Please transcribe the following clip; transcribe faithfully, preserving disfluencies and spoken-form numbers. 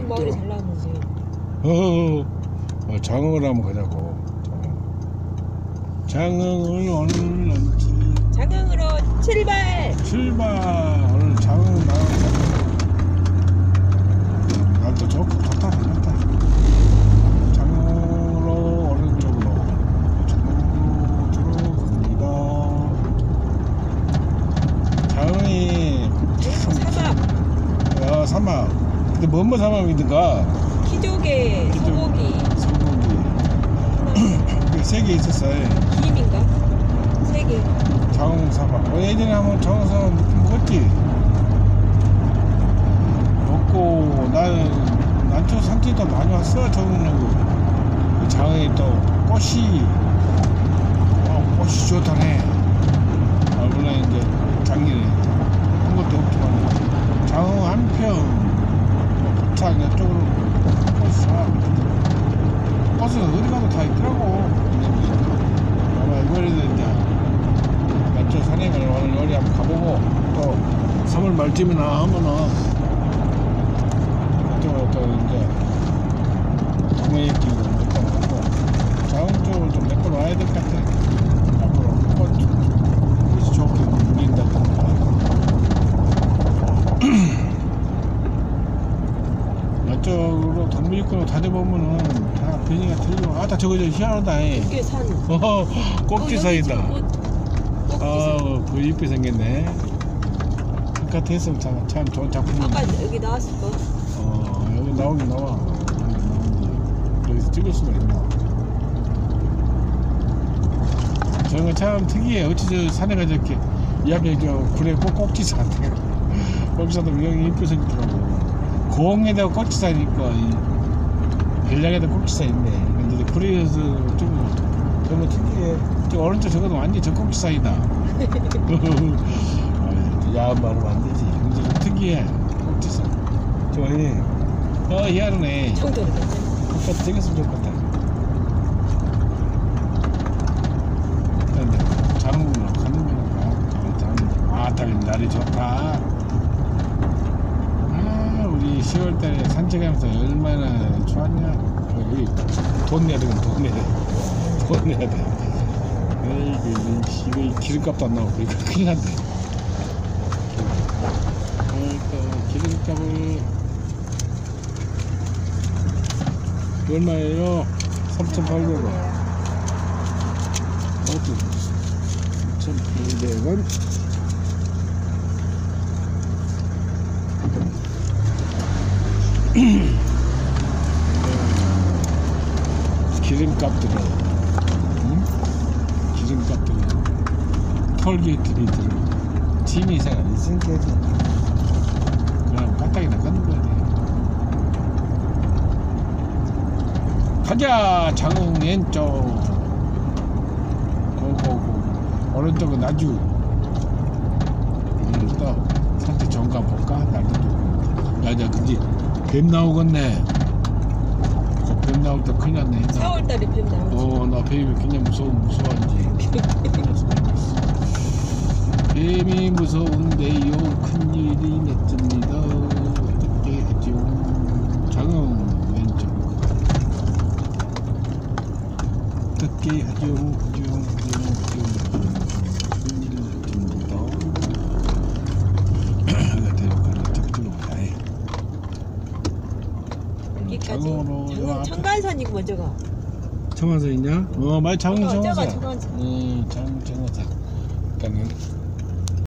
마을이 잘 나오지. 어, 어, 장흥을 한번 가자고. 장흥을 오늘 넘지. 장흥으로 출발. 출발. 오늘 장흥 나가자. 날도 좋고 좋다 좋다. 장흥으로 오른쪽으로 장흥으로 들어갑니다. 장흥이 사막. 아, 사막. 근데 뭐뭐 사막이든가. 키조개, 소고기. 소고기. 세 개 있었어요. 김인가? 세 개. 장흥 사막. 어, 예전에 한번 장흥 사막 느낌 먹었지. 먹고 나는 난초 산지도 많이 왔어. 장흥으로. 장흥이 또 꽃이 어, 꽃이 좋다네. 얼마나 이제 작년에 한 것도 없지만 장흥 한평 부착 이쪽으로 꽃이 꽃은 어디 가도 다 있더라고. 아마 이번에도 이제 난초 산행을 오늘 여기 한번 가보고 또 삼월 말쯤이나 하면은 이쪽으로 또 이제 동해끼고 몇번 가고 장흥 쪽을 좀 몇 번 와야 될 것 같아. 앞으로 꽃 꽃이 좋게 물린다든가 이쪽으로 동물입구로 다녀보면은 다 분위기가 틀리고 아다 저거 저 희한하다. 이게 산. 어, 꼭지사이다. 어, 아, 그 이쁘게 생겼네. 바깥에 했으면 참, 참 좋은 작품인데. 아까 여기 나왔을 거. 어, 여기 나오긴 나와. 여기 나오는데 여기서 찍을 수가 있나? 저런 거 참 특이해. 어찌 저 산에 가서 이렇게 이 앞에 저 굴에 꼭 꼭지사한테 꼭지사도 여기 이쁘게 생겼더라고. 공에다가 꼭지사 있고 별량에다 꼭지사 있네. 근데 굴에서 좀 너무 특이해. 저 오른쪽 저거는 완전히 저 꼭지사이다. 야한 말은 안 되지. 근데 좀 특이해. 꼭지사. 저기 어 희한하네. 정도로 괜찮아. 오빠도 찍었으면 좋겠다. 근데 장흥으로 가는 거니까 장흥. 아, 딱 날이 좋다. 우리 시월달에 산책하면서 얼마나 좋았냐. 여기 돈 내야 되건 돈 내야 돼. 돈 내야 돼. 에이, 이거 기름값도 안 나오고 그러니까 큰일 난대. 그러니까 기름값을 얼마예요? 삼천팔백 원. 어디? 삼천팔백 원. 기름값들은 응? 기름값들은 톨게이트들이 들어 취미 생활 있으니까 그냥 바닥에 나가는 거야 돼. 가자. 장흥 왼쪽 고고고 오른쪽은 나주. 오늘 또 산책 정가 볼까? 날도 좋고. 야자 근데 뱀 나오겠네. 뱀 나올 때 큰일 났네. 사월달에 뱀 나오지. 어, 나 뱀이 그냥 무서워, 무서워하지. 뱀이 무서운데요. 큰일이 냈습니다. 어떻게 하죠? 장흥 왼쪽. 어떻게 하죠? 하죠? 하죠? 하죠? 큰일 냈습니다. 내가 데려가는 적들로 가야 해. 여기까지. 장흥으로 장흥 청간산이고 먼저가. 청간산 있냐? 어, 많이 장흥 어, 저거 청간산. 청간산. 음, 장흥 청간산. 그러니까